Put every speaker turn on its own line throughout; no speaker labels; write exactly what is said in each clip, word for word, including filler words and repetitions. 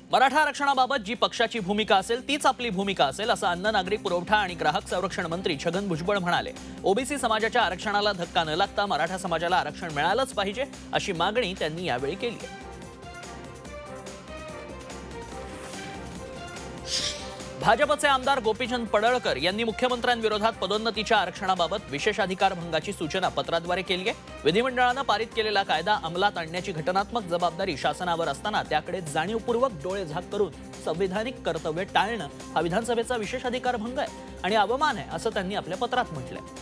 मराठा आरक्षणाबाबत जी पक्षाची भूमिका असेल तीच आपली भूमिका असेल असं अन्न नागरिक पुरवठा आणि ग्राहक संरक्षण मंत्री छगन भुजबळ म्हणाले। ओबीसी समाजाच्या आरक्षणाला धक्का न लागता मराठा समाजाला आरक्षण मिळालंच पाहिजे अशी मागणी त्यांनी यावेळी केली आहे। भाजपचे आमदार गोपीचंद पडळकर यांनी मुख्यमंत्र्यांविरोधात पदोन्नतीच्या आरक्षणाबाबत विशेषाधिकार भंगाची सूचना पत्राद्वारे केली आहे। विधिमंडळानं पारित केलेला कायदा अंमलात आणण्याची घटनात्मक जबाबदारी शासनावर असताना त्याकडे जाणीवपूर्वक डोळे झाक करून संविधानिक कर्तव्य टाळणं हा विधानसभेचा विशेषाधिकार भंग आहे आणि अवमान आहे असं त्यांनी आपल्या पत्रात म्हटलंय।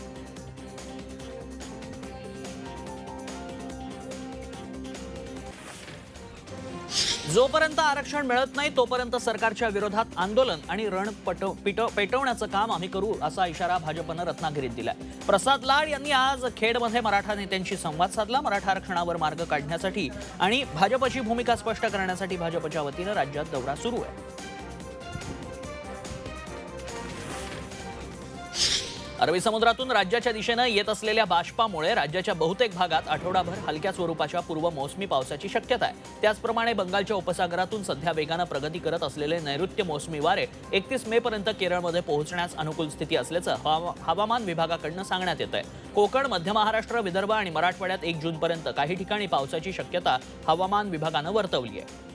जोपर्यंत आरक्षण मिळत नाही तोपर्यंत सरकारच्या विरोधात आंदोलन आणि रण पेटवण्याचं काम आम्ही करू असा इशारा भाजपनं रत्नागिरीत दिलाय। प्रसाद लाड यांनी आज खेडमध्ये मराठा नेत्यांशी संवाद साधला। मराठा आरक्षणावर मार्ग काढण्यासाठी आणि भाजपची भूमिका स्पष्ट करण्यासाठी भाजपच्या वतीनं राज्यात दौरा सुरू आहे। अरबी समुद्रातून राज्याच्या दिशेने येत असलेल्या बाष्पामुळे राज्याच्या बहुतेक भागात आठवडाभर हलक्या स्वरूपाच्या पूर्व मोसमी पावसाची शक्यता आहे। त्याचप्रमाणे बंगालच्या उपसागरातून सध्या वेगाने प्रगती करत असलेले नैऋत्य मोसमी वारे एकतीस मे पर्यंत केरळमध्ये पोहोचण्यास अनुकूल स्थिती असल्याचं हवामान विभागाकडून सांगण्यात येत आहे। कोकण, मध्य महाराष्ट्र, विदर्भ आणि मराठवाड्यात एक जून पर्यंत काही ठिकाणी पावसाची शक्यता हवामान विभागानं वर्तवली आहे।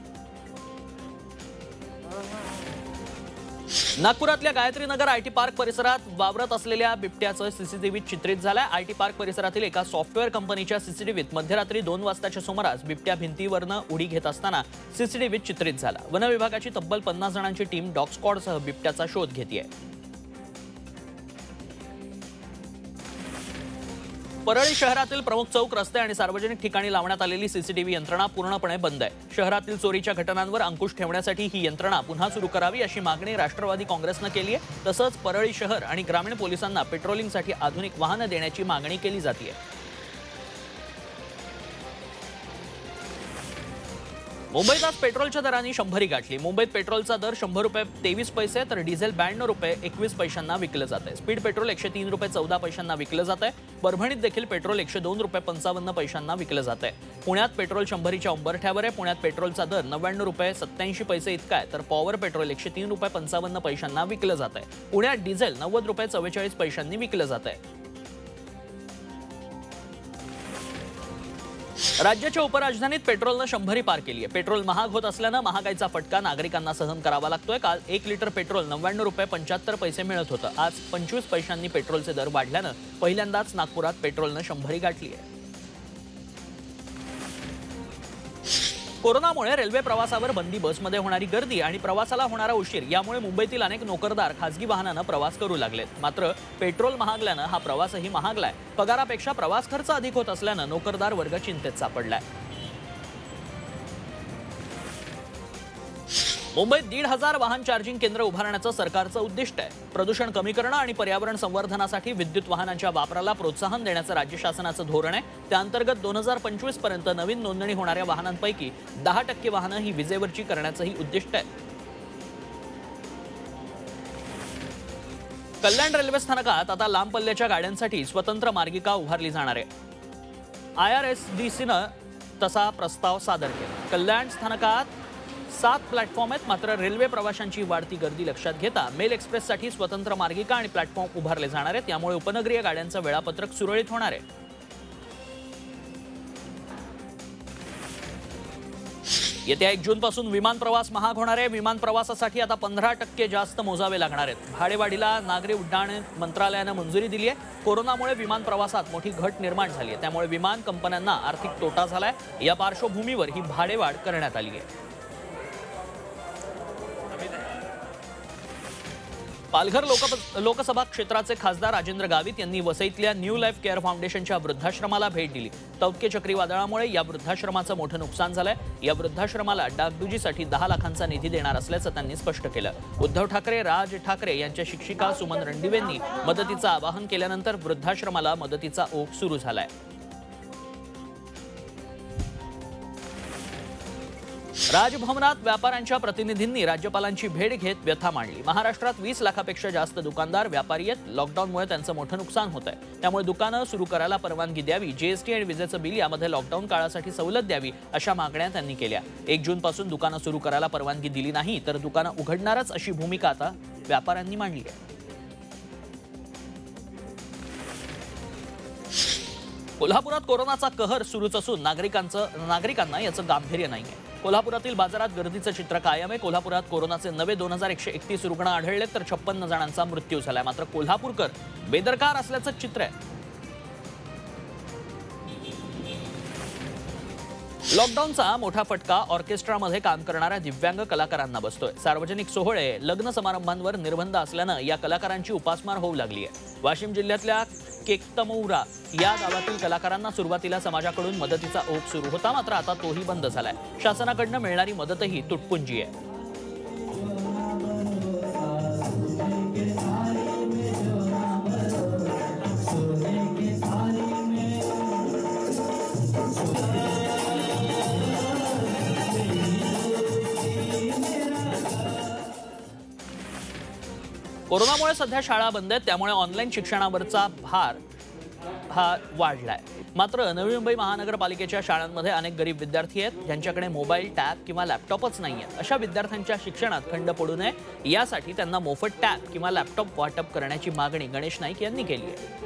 नागपुरातल्या गायत्री नगर आयटी पार्क परिसरात वावरत असलेल्या बिबट्याचं सीसीटीव्हीत चित्रित झालंय। आयटी पार्क परिसरातील एका सॉफ्टवेअर कंपनीच्या सीसीटीव्हीत मध्यरात्री दोन वाजताच्या सुमारास बिबट्या भिंतीवरनं उडी घेत असताना सीसीटीव्हीत चित्रित झाला। वन विभागाची तब्बल पन्नास जणांची टीम डॉग स्क्वॉडसह बिबट्याचा शोध घेतेय। परळी शहरातील प्रमुख चौक, रस्ते आणि सार्वजनिक ठिकाणी लावण्यात आलेली सीसीटीव्ही यंत्रणा पूर्णपणे बंद आहे। शहरातील चोरीच्या घटनांवर अंकुश ठेवण्यासाठी ही यंत्रणा पुन्हा सुरू करावी अशी मागणी राष्ट्रवादी काँग्रेसनं केली आहे। तसंच परळी शहर आणि ग्रामीण पोलिसांना पेट्रोलिंगसाठी आधुनिक वाहनं देण्याची मागणी केली जाते। मुंबईत आज पेट्रोलच्या दरांनी शंभरी गाठली। मुंबईत पेट्रोलचा दर शंभर रुपये तेवीस पैसे तर डिझेल ब्याण्णव रुपये एकवीस पैशांना विकलं जात आहे। स्पीड पेट्रोल एकशे तीन रुपये चौदा पैशांना विकलं जात आहे। परभणीत देखील पेट्रोल एकशे दोन रुपये पंचावन्न पैशांना विकलं जात आहे। पुण्यात पेट्रोल शंभरीच्या उंबरठ्यावर आहे। पुण्यात पेट्रोलचा दर नव्याण्णव रुपये सत्याऐंशी पैसे इतका आहे तर पॉवर पेट्रोल एकशे तीन रुपये पंचावन्न पैशांना विकलं जात आहे। पुण्यात डिझेल नव्वद रुपये चव्वेचाळीस पैशांनी विकलं जात आहे। राज्याच्या उपराजधानीत पेट्रोलनं शंभरी पार केली आहे। पेट्रोल महाग होत असल्यानं महागाईचा फटका नागरिकांना सहन करावा लागतोय। काल एक लिटर पेट्रोल नव्याण्णव रुपये पंच्याहत्तर पैसे मिळत होतं। आज पंचवीस पैशांनी पेट्रोलचे दर वाढल्यानं पहिल्यांदाच नागपुरात पेट्रोलनं शंभरी गाठली आहे। कोरोनामुळे रेल्वे प्रवासावर बंदी, बसमध्ये होणारी गर्दी आणि प्रवासाला होणारा उशीर यामुळे मुंबईतील अनेक नोकरदार खासगी वाहनानं प्रवास करू लागलेत। मात्र पेट्रोल महागल्यानं हा प्रवासही महागलाय। पगारापेक्षा प्रवास खर्च अधिक होत असल्यानं नोकरदार वर्ग चिंतेत सापडलाय। मुंबईत दीड हजार वाहन चार्जिंग केंद्र उभारण्याचं सरकारचं उद्दिष्ट आहे। प्रदूषण कमी करणं आणि पर्यावरण संवर्धनासाठी विद्युत वाहनांच्या वापराला प्रोत्साहन देण्याचं राज्य शासनाचं धोरण आहे। त्या अंतर्गत दोन हजार पंचवीस पर्यंत नवीन नोंदणी होणाऱ्या वाहनांपैकी दहा टक्के वाहनं ही विजेवरची करण्याचंही उद्दिष्ट आहे। कल्याण रेल्वे स्थानकात आता लांब पल्ल्याच्या गाड्यांसाठी स्वतंत्र मार्गिका उभारली जाणार आहे। आय आर एस डी सीनं तसा प्रस्ताव सादर केला। कल्याण स्थानकात सात प्लॅटफॉर्म आहेत। मात्र रेल्वे प्रवाशांची वाढती गर्दी लक्षात घेता मेल एक्सप्रेससाठी स्वतंत्र मार्गिका आणि प्लॅटफॉर्म उभारले जाणार आहेत। यामुळे उपनगरीय गाड्यांचं वेळापत्रक सुरळीत होणार आहे। येत्या एक जून पासून विमान प्रवास महाग होणार आहे। विमान प्रवासासाठी आता पंधरा टक्के जास्त मोजावे लागणार आहेत। भाडेवाढीला नागरी उड्डाण मंत्रालयानं मंजुरी दिली आहे। कोरोनामुळे विमान प्रवासात मोठी घट निर्माण झाली आहे, त्यामुळे विमान कंपन्यांना आर्थिक तोटा झालाय। या पार्श्वभूमीवर ही भाडेवाढ करण्यात आली आहे। पालघर लोकसभा क्षेत्राचे खासदार राजेंद्र गावित यांनी वसईतल्या न्यू लाईफ केअर फाउंडेशनच्या वृद्धाश्रमाला भेट दिली। तौत्के चक्रीवादळामुळे या वृद्धाश्रमाचं मोठं नुकसान झालंय। या वृद्धाश्रमाला डागडुजीसाठी दहा लाखांचा निधी देणार असल्याचं त्यांनी स्पष्ट केलं। उद्धव ठाकरे, राज ठाकरे यांच्या शिक्षिका सुमन रणदिवेंनी मदतीचं आवाहन केल्यानंतर वृद्धाश्रमाला मदतीचा ओघ सुरू झालाय। राजभवनात व्यापाऱ्यांच्या प्रतिनिधींनी राज्यपालांची भेट घेत व्यथा मांडली। महाराष्ट्रात वीस लाखापेक्षा जास्त दुकानदार व्यापारी आहेत। लॉकडाऊनमुळे त्यांचं मोठं नुकसान होत आहे, त्यामुळे दुकानं सुरू करायला परवानगी द्यावी, जीएसटी आणि विजेचं बिल यामध्ये लॉकडाऊन काळासाठी सवलत द्यावी अशा मागण्या त्यांनी केल्या। एक जून पासून दुकानं सुरू करायला परवानगी दिली नाही तर दुकानं उघडणारच अशी भूमिका आता व्यापाऱ्यांनी मांडली आहे। कोल्हापुरात कोरोनाचा कहर सुरूच असून नागरिकांचं नागरिकांना याचं गांभीर्य नाहीये। कोल्हापुरातील बाजारात गर्दीचं चित्र कायम आहे। कोल्हापुरात कोरोनाचे नवे दोन हजार एकशे एकतीस रुग्ण आढळले तर छप्पन्न जणांचा मृत्यू झालाय। मात्र कोल्हापूरकर बेदरकार असल्याचं चित्र आहे। लॉकडाऊनचा मोठा फटका ऑर्केस्ट्रामध्ये काम करणाऱ्या दिव्यांग कलाकारांना बसतोय। सार्वजनिक सोहळे, लग्न समारंभांवर निर्बंध असल्यानं या कलाकारांची उपासमार होऊ लागली आहे। वाशिम जिल्ह्यातल्या केकतमौरा या गावातील कलाकारांना सुरुवातीला समाजाकडून मदतीचा ओघ सुरू होता, मात्र आता तोही बंद झालाय। शासनाकडून मिळणारी मदतही तुटपुंजी आहे। कोरोनामुळे सध्या शाळा बंद आहेत, त्यामुळे ऑनलाईन शिक्षणावरचा भार हा वाढलाय। मात्र नवी मुंबई महानगरपालिकेच्या शाळांमध्ये अनेक गरीब विद्यार्थी आहेत ज्यांच्याकडे मोबाईल, टॅब किंवा लॅपटॉपच नाही आहेत। अशा विद्यार्थ्यांच्या शिक्षणात खंड पडू नये यासाठी त्यांना मोफत टॅब किंवा लॅपटॉप वाटप करण्याची मागणी गणेश नाईक यांनी केली आहे।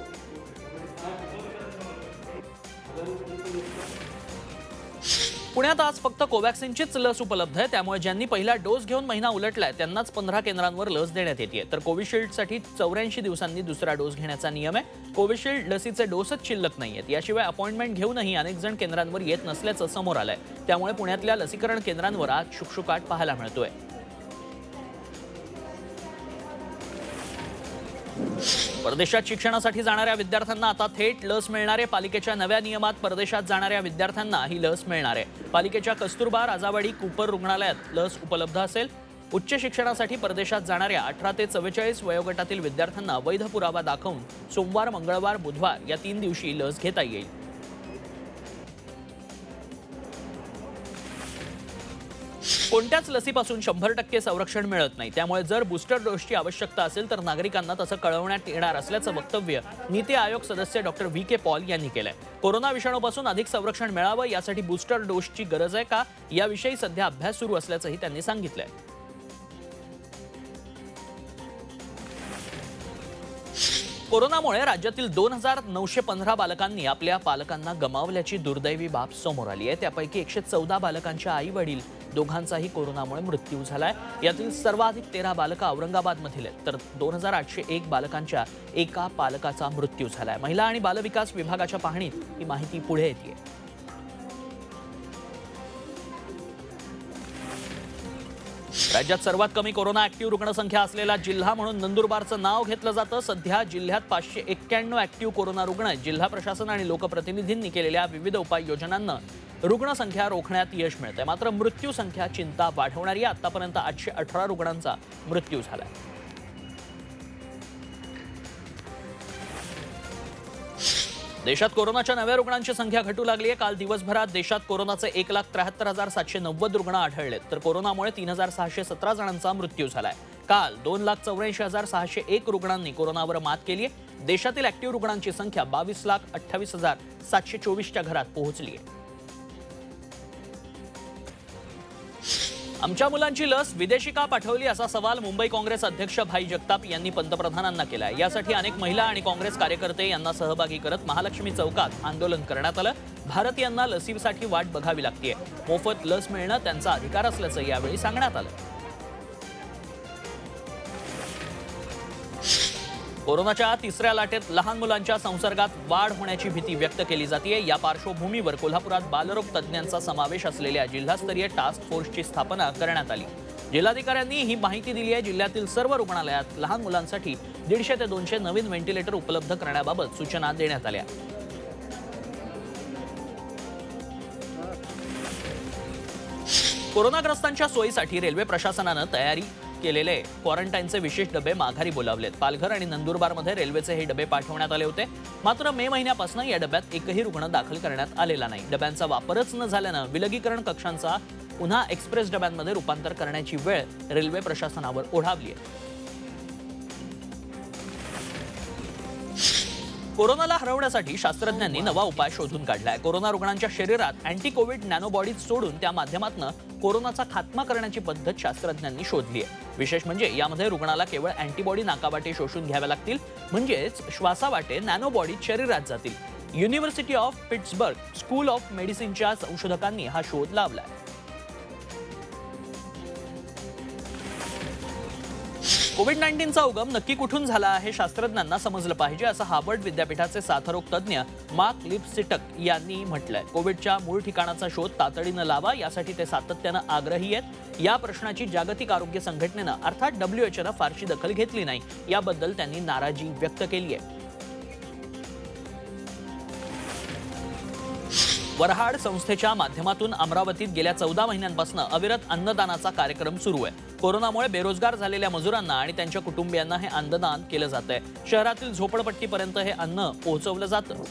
पुण्यात आज फक्त कोवॅक्सिनचीच लस उपलब्ध आहे, त्यामुळे ज्यांनी पहिला डोस घेऊन महिना उलटलाय त्यांनाच पंधरा केंद्रांवर लस देण्यात येते। तर कोविशिल्डसाठी चौऱ्याऐंशी दिवसांनी दुसरा डोस घेण्याचा नियम आहे। कोविशिल्ड लसीचे डोसच शिल्लक नाहीयेत। याशिवाय अपॉइंटमेंट घेऊनही अनेक जण केंद्रांवर येत नसल्याचं समोर आलंय, त्यामुळे पुण्यातल्या लसीकरण केंद्रांवर आज शुकशुकाट पाहायला मिळतोय। परदेशात शिक्षणासाठी जाणाऱ्या विद्यार्थ्यांना आता थेट लस मिळणार आहे। पालिकेच्या नव्या नियमात परदेशात जाणाऱ्या विद्यार्थ्यांना ही लस मिळणार आहे। पालिकेच्या कस्तुरबा, राजावाडी, कूपर रुग्णालयात लस उपलब्ध असेल। उच्च शिक्षणासाठी परदेशात जाणाऱ्या अठरा ते चव्वेचाळीस वयोगटातील विद्यार्थ्यांना वैध पुरावा दाखवून सोमवार, मंगळवार, बुधवार या तीन दिवशी लस घेता येईल। कोणत्याच लसीपासून शंभर टक्के संरक्षण मिळत नाही, त्यामुळे जर बूस्टर डोसची आवश्यकता असेल तर नागरिकांना तसं कळवण्यात येणार असल्याचं वक्तव्य नीती आयोग सदस्य डॉक्टर व्ही के पॉल यांनी केलंय। कोरोना विषाणूपासून अधिक संरक्षण मिळावं यासाठी बूस्टर डोसची गरज आहे का याविषयी सध्या अभ्यास सुरू असल्याचंही त्यांनी सांगितलंय। कोरोनामुळे राज्यातील दोन हजार नऊशे पंधरा बालकांनी आपल्या पालकांना गमावल्याची दुर्दैवी बाब समोर आली आहे। त्यापैकी एकशे चौदा बालकांच्या आई वडील दोघांचाही कोरोनामुळे मृत्यू झालाय। यातील सर्वाधिक तेरा बालकं औरंगाबादमधील आहेत, तर दोन हजार आठशे एक बालकांच्या एका पालकाचा मृत्यू झालाय। महिला आणि बालविकास विभागाच्या पाहणीत ही माहिती पुढे येते। राज्यात सर्वात कमी कोरोना ऍक्टिव्ह रुग्णसंख्या असलेला जिल्हा म्हणून नंदुरबारचं नाव घेतलं जातं। सध्या जिल्ह्यात पाचशे एक्क्याण्णव ऍक्टिव्ह कोरोना रुग्ण आहेत। जिल्हा प्रशासन आणि लोकप्रतिनिधींनी केलेल्या विविध उपाययोजनांना रुग्णसंख्या रोखण्यात यश मिळतंय, मात्र मृत्यू संख्या चिंता वाढवणारी आहे। आतापर्यंत आठशे अठरा रुग्णांचा मृत्यू झालाय। देशात कोरोनाच्या नव्या रुग्णांची संख्या घटू लागली आहे। काल दिवसभरात देशात कोरोनाचे एक लाख त्र्याहत्तर हजार सातशे नव्वद रुग्ण आढळलेत, तर कोरोनामुळे तीन हजार सहाशे सतरा जणांचा मृत्यू झालाय। काल दोन लाख चौऱ्याऐंशी हजार सहाशे एक रुग्णांनी कोरोनावर मात केली आहे। देशातील ऍक्टिव्ह रुग्णांची संख्या बावीस लाख अठ्ठावीस हजार सातशे चोवीसच्या घरात पोहोचली आहे। आमच्या मुलांची लस विदेशी का पाठवली असा सवाल मुंबई काँग्रेस अध्यक्ष भाई जगताप यांनी पंतप्रधानांना केलाय। यासाठी अनेक महिला आणि काँग्रेस कार्यकर्ते यांना सहभागी करत महालक्ष्मी चौकात आंदोलन करण्यात आलं। भारतीयांना लसीसाठी वाट बघावी लागतेय, मोफत लस मिळणं त्यांचा अधिकार असल्याचं यावेळी सांगण्यात आलं। कोरोनाच्या तिसऱ्या लाटेत लहान मुलांच्या संसर्गात वाढ होण्याची भीती व्यक्त केली जाते। या पार्श्वभूमीवर कोल्हापुरात बालरोग तज्ज्ञांचा समावेश असलेल्या जिल्हास्तरीय टास्क फोर्सची स्थापना करण्यात आली। जिल्हाधिकाऱ्यांनी ही माहिती दिली आहे। जिल्ह्यातील सर्व रुग्णालयात लहान मुलांसाठी दीडशे ते दोनशे नवीन व्हेंटिलेटर उपलब्ध करण्याबाबत सूचना देण्यात आल्या। कोरोनाग्रस्तांच्या सोयीसाठी रेल्वे प्रशासनानं तयारी केलेले क्वारंटाईनचे विशेष डबे माघारी बोलावलेत। पालघर आणि नंदुरबारमध्ये रेल्वेचे हे डबे पाठवण्यात आले होते, मात्र मे महिन्यापासून या डब्यात एकही रुग्ण दाखल करण्यात आलेला नाही। डब्यांचा वापरच न झाल्यानं विलगीकरण कक्षांचा पुन्हा एक्सप्रेस डब्यांमध्ये रूपांतर करण्याची वेळ रेल्वे प्रशासनावर ओढावली आहे. कोरोनाला हरवण्यासाठी शास्त्रज्ञांनी नवा उपाय शोधून काढलाय. कोरोना रुग्णांच्या शरीरात अँटी कोविड नॅनोबॉडीज सोडून त्या माध्यमातून कोरोनाचा खात्मा करण्याची पद्धत शास्त्रज्ञांनी शोधली आहे. विशेष म्हणजे यामध्ये रुग्णाला केवळ अँटीबॉडी नाकावाटे शोषून घ्याव्या लागतील, म्हणजेच श्वासावाटे नॅनोबॉडीज शरीरात जातील. University of Pittsburgh school of मेडिसिनच्या संशोधकांनी हा शोध लावलाय. कोविड नाईन्टीनचा उगम नक्की कुठून झाला हे शास्त्रज्ञांना समजलं पाहिजे, असं हार्वर्ड विद्यापीठाचे साथरोग तज्ज्ञ मार्क लिप्सिटक यांनी म्हटलंय. कोविडच्या मूळ ठिकाणाचा शोध तातडीनं लावा, यासाठी ते सातत्यानं आग्रही आहेत. या प्रश्नाची जागतिक आरोग्य संघटनेनं अर्थात डब्ल्यू एच ओनं फारशी दखल घेतली नाही, याबद्दल त्यांनी नाराजी व्यक्त केली आहे. वरहाड संस्थेच्या माध्यमातून अमरावतीत गेल्या चौदा महिन्यांपासून अविरत अन्नदानाचा कार्यक्रम सुरू आहे. कोरोनामुळे बेरोजगार झालेल्या मजुरांना आणि त्यांच्या कुटुंबियांना हे अन्नदान केलं जातंय. शहरातील झोपडपट्टीपर्यंत हे अन्न पोहोचवलं जातं.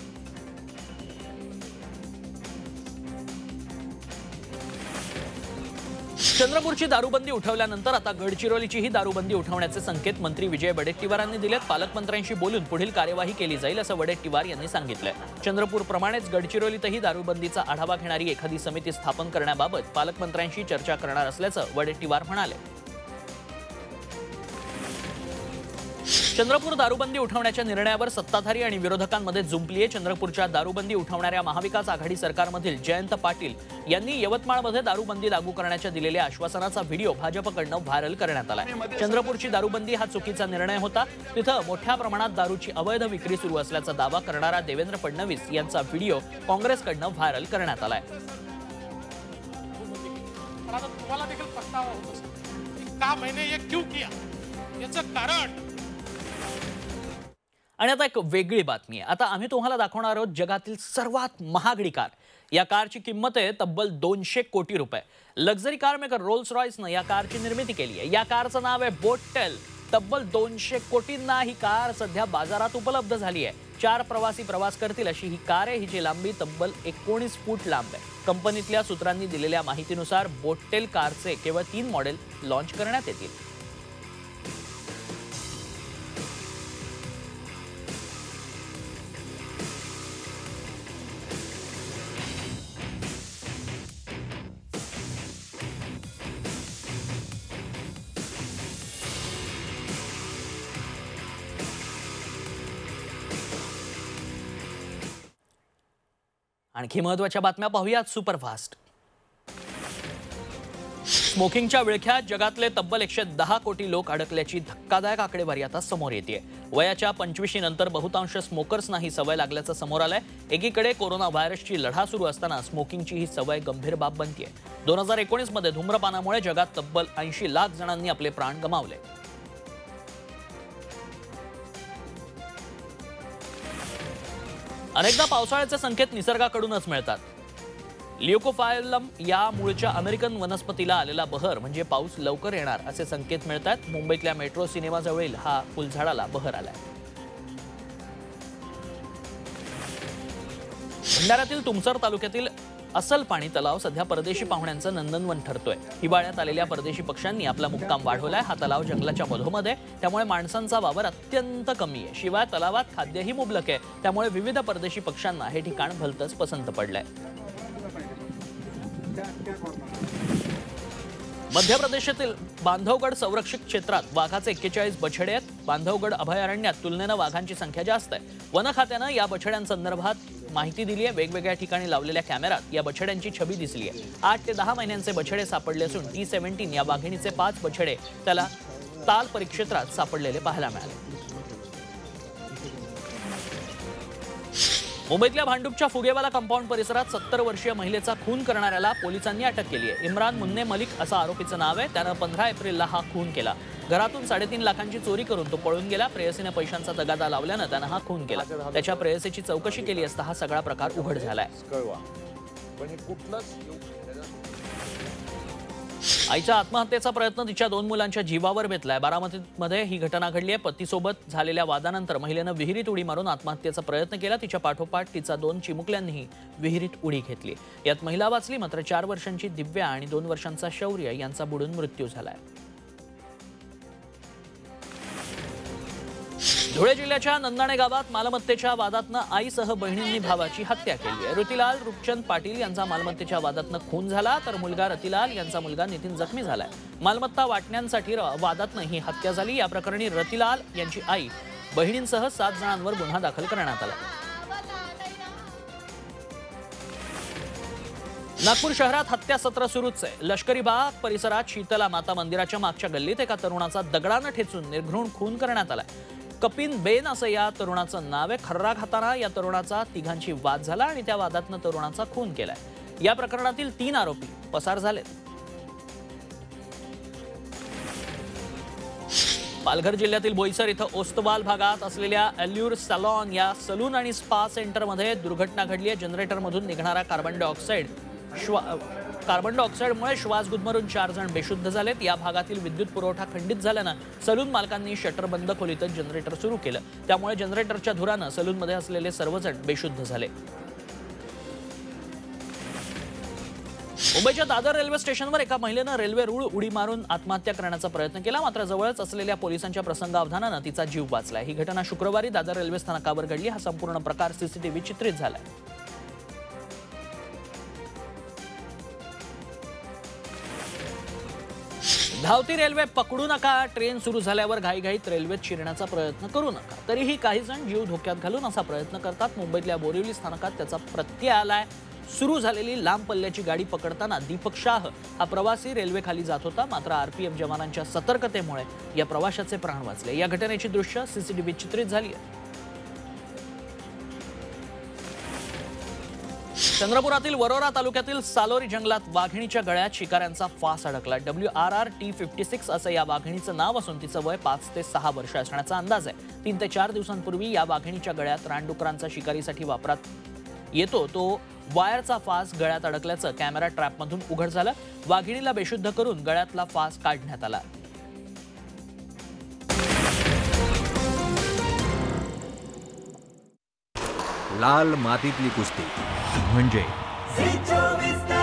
चंद्रपूरची दारूबंदी उठवल्यानंतर आता गडचिरोलीचीही दारूबंदी उठवण्याचे संकेत मंत्री विजय वडेट्टीवारांनी दिलेत. पालकमंत्र्यांशी बोलून पुढील कार्यवाही केली जाईल, असं वडेट्टीवार यांनी सांगितलंय. चंद्रपूरप्रमाणेच गडचिरोलीतही दारूबंदीचा आढावा घेणारी एखादी समिती स्थापन करण्याबाबत पालकमंत्र्यांशी चर्चा करणार असल्याचं वडेट्टीवार म्हणाले. चंद्रपूर दारूबंदी उठवण्याच्या निर्णयावर सत्ताधारी आणि विरोधकांमध्ये जुंपली आहे. चंद्रपूरच्या दारूबंदी उठवणाऱ्या महाविकास आघाडी सरकारमधील जयंत पाटील यांनी यवतमाळमध्ये दारूबंदी लागू करण्याच्या दिलेल्या आश्वासनाचा व्हिडिओ भाजपकडनं व्हायरल करण्यात आलाय. चंद्रपूरची दारूबंदी हा चुकीचा निर्णय होता. तिथं मोठ्या प्रमाणात दारूची अवैध विक्री सुरू असल्याचा दावा करणारा देवेंद्र फडणवीस यांचा व्हिडिओ काँग्रेसकडनं व्हायरल करण्यात आलाय.
तुम्हाला देखील पस्तावा होत असेल का मैंने ये क्यों किया, याचं कारण.
आणि आता एक वेगळी बातमी आहे. आता आम्ही तुम्हाला दाखवणार आहोत जगातील सर्वात महागडी कार. या कारची किंमत आहे तब्बल दोनशे कोटी रुपये. लक्झरी कार मेकर रोल्स रॉयसनं या कारची निर्मिती केली आहे. या कारचं नाव आहे बोटटेल. तब्बल दोनशे कोटींना ही कार सध्या बाजारात उपलब्ध झाली आहे. चार प्रवासी प्रवास करतील अशी ही कार आहे. हिची लांबी तब्बल एकोणीस फूट लांब आहे. कंपनीतल्या सूत्रांनी दिलेल्या माहितीनुसार बोटटेल कारचे केवळ तीन मॉडेल लॉन्च करण्यात येतील. आणखी महत्त्वाच्या बातम्या पाहूयात सुपरफास्ट. स्मोकिंगच्या विळख्यात जगातले तब्बल एकशे दहा कोटी लोक अडकल्याची धक्कादायक आकडेवारी आता समोर येते. वयाच्या पंचवीशी नंतर बहुतांश स्मोकर्सना ही सवय लागल्याचं समोर आलंय. एकीकडे कोरोना व्हायरसची लढा सुरू असताना स्मोकिंगची ही सवय गंभीर बाब बनतेय. दोन हजार एकोणीस मध्ये धूम्रपानामुळे जगात तब्बल ऐंशी लाख जणांनी आपले प्राण गमावले. अनेकदा पावसाळ्याचे संकेत निसर्गाकडूनच मिळतात. ल्युकोफायलम या मूळच्या अमेरिकन वनस्पतीला आलेला बहर म्हणजे पाऊस लवकर येणार असे संकेत मिळतात. मुंबईतल्या मेट्रो सिनेमाजवळील हा फुलझाडाला बहर आलाय. भंडाऱ्यातील तुमसर तालुक्यातील असल पाणी तलाव सध्या परदेशी पाहुण्यांचं नंदनवन ठरतोय. हिवाळ्यात आलेल्या परदेशी पक्ष्यांनी आपला मुक्काम वाढवलाय. हा तलाव जंगलाच्या मधोमध आहे, त्यामुळे माणसांचा वावर अत्यंत कमी आहे. शिवाय तलावात खाद्यही मुबलक आहे, त्यामुळे विविध परदेशी पक्ष्यांना हे ठिकाण भलतंच पसंत पडलंय. मध्य प्रदेशातील बांधवगड संरक्षित क्षेत्रात वाघाचे एक्केचाळीस बछडे आहेत. बांधवगड अभयारण्यात तुलनेनं वाघांची संख्या जास्त आहे. वन खात्यानं या बछड्यांसंदर्भात माहिती दिली आहे. वेगवेगळ्या ठिकाणी लावलेल्या कॅमेऱ्यात या बछड्यांची छबी दिसली आहे. आठ ते दहा महिन्यांचे बछडे सापडले असून टी सेव्हन्टीन या वाघिणीचे पाच बछडे त्याला ताल परिक्षेत्रात सापडलेले पाहायला मिळाले. मुंबईतल्या भांडूपच्या फुगेवाला कंपाऊंड परिसरात सत्तर वर्षीय महिलेचा खून करणाऱ्याला पोलिसांनी अटक केली आहे. इम्रान मुन्ने मलिक असं आरोपीचं नाव आहे. त्यानं पंधरा एप्रिलला हा खून केला. घरातून साडेतीन लाखांची चोरी करून तो पळून गेला. प्रेयसीने पैशांचा तगादा लावल्यानं त्यानं हा खून केला. त्याच्या प्रेयसीची चौकशी केली असता हा सगळा प्रकार उघड झालाय. आईच्या आत्महत्येचा प्रयत्न तिच्या दोन मुलांच्या जीवावर बेतलाय। बारामतीमध्ये ही घटना घडली आहे। पतीसोबत झालेल्या वादानंतर महिलेनं विहिरीत उडी मारून आत्महत्येचा प्रयत्न केला। तिच्या पाठोपाठ तिचा दोन चिमुकल्यांनीही विहिरीत उडी घेतली। यात महिला वाचली, मात्र चार वर्षांची दिव्या आणि दोन वर्षांचा शौर्य यांचा बुडून मृत्यू झालाय। धुळे जिल्ह्याच्या नंदाणे गावात मालमत्तेच्या वादातनं आईसह बहिणींनी भावाची हत्या केली आहे। ऋतिलाल रूपचंद पाटील यांचा मालमत्तेच्या वादातनं खून झाला, तर मुलगा रतिलाल यांचा मुलगा नितीन जखमी झालाय। मालमत्ता वाटण्यासाठी वादातनं ही हत्या झाली। या प्रकरणी रतिलाल यांची आई बहिणींसह सात जणांवर गुन्हा दाखल करण्यात आला। नागपूर शहरात हत्या सत्र सुरूच आहे। लष्करी बाग परिसरात शीतला माता मंदिराच्या मागच्या गल्लीत एका तरुणाचा दगडानं ठेचून निर्घृण खून करण्यात आलाय। कपिन बेन असं या तरुणाचं नाव आहे। खर्रा खाताना या तरुणाचा तिघांशी वाद झाला आणि त्या वादातनं तरुणाचा खून केलाय। या प्रकरणातील तीन आरोपी पसार झालेत। पालघर जिल्ह्यातील बोईसर इथं ओस्तवाल भागात असलेल्या अल्यूर सॅलॉन या सलून आणि स्पा सेंटरमध्ये दुर्घटना घडली आहे। जनरेटरमधून निघणारा कार्बन डायऑक्साईड कार्बन डायऑक्साईडमुळे श्वास गुदमरून चार जण बेशुद्ध झालेत। या भागातील विद्युत पुरवठा खंडित झाल्यानं सलून मालकांनी शटर बंद खोलीतच जनरेटर सुरू केलं। त्यामुळे जनरेटरच्या धुरानं सलूनमध्ये असलेले सर्वजण बेशुद्ध झाले। मुंबईच्या दादर रेल्वे स्टेशनवर एका महिलेनं रेल्वे रूळ उडी मारून आत्महत्या करण्याचा प्रयत्न केला, मात्र जवळच असलेल्या पोलिसांच्या प्रसंगावधानानं तिचा जीव वाचला। ही घटना शुक्रवारी दादर रेल्वे स्थानकावर घडली। हा संपूर्ण प्रकार सीसीटीव्ही चित्रित झालाय। धावती रेल्वे पकडू नका, ट्रेन सुरू झाल्यावर घाईघाईत रेल्वेत शिरण्याचा प्रयत्न करू नका। तरीही काही जण जीव धोक्यात घालून असा प्रयत्न करतात। मुंबईतल्या बोरिवली स्थानकात त्याचा प्रत्यय आलाय। सुरू झालेली लांब पल्ल्याची गाडी पकडताना दीपक शाह हा प्रवासी रेल्वेखाली जात होता, मात्र आरपीएफ जवानांच्या सतर्कतेमुळे या प्रवाशाचे प्राण वाचले। या घटनेची दृश्य सीसीटीव्ही चित्रित झाली आहे। चंद्रपुरातील वरोरा तालुक्यातील सालोरी जंगलात वाघिणीच्या गळ्यात शिकाऱ्यांचा फास अडकला। W R R T fifty six असं या वाघिणीचं नाव असून तिचं वय पाच ते सहा वर्ष असण्याचा अंदाज आहे। तीन ते चार दिवसांपूर्वी या वाघिणीच्या गळ्यात रानडुकरांचा शिकारीसाठी वापरात येतो तो वायरचा फास गळ्यात अडकल्याचं कॅमेरा ट्रॅपमधून उघड झालं। वाघिणीला बेशुद्ध करून गळ्यातला फास काढण्यात आला।
लाल मातीतली कुस्ती म्हणजे